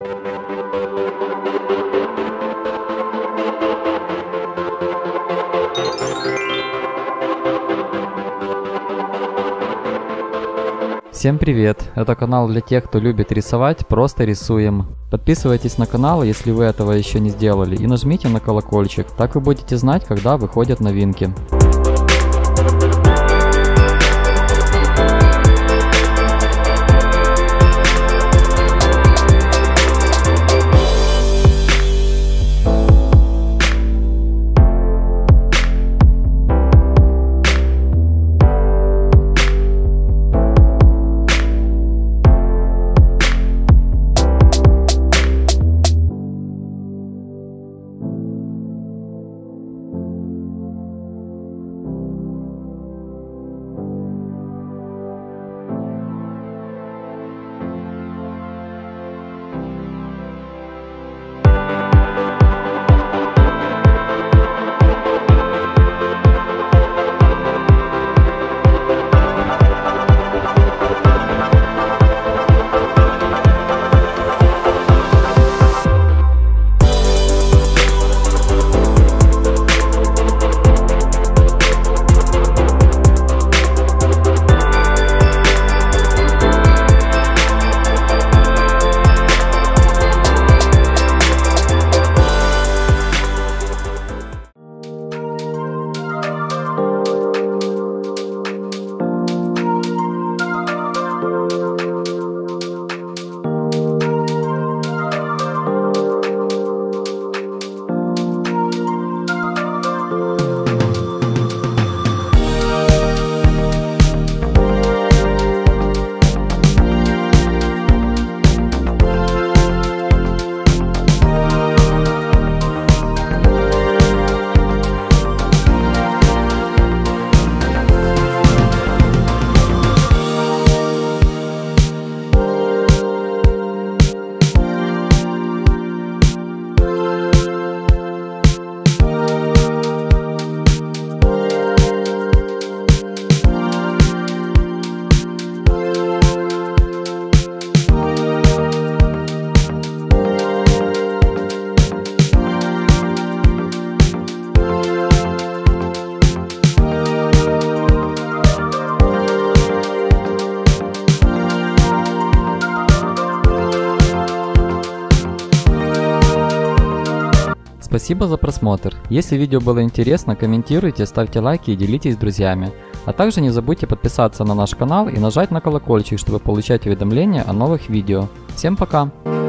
Всем привет! Это канал для тех, кто любит рисовать, просто рисуем. Подписывайтесь на канал, если вы этого еще не сделали, и нажмите на колокольчик, так вы будете знать, когда выходят новинки. Спасибо за просмотр. Если видео было интересно, комментируйте, ставьте лайки и делитесь с друзьями. А также не забудьте подписаться на наш канал и нажать на колокольчик, чтобы получать уведомления о новых видео. Всем пока!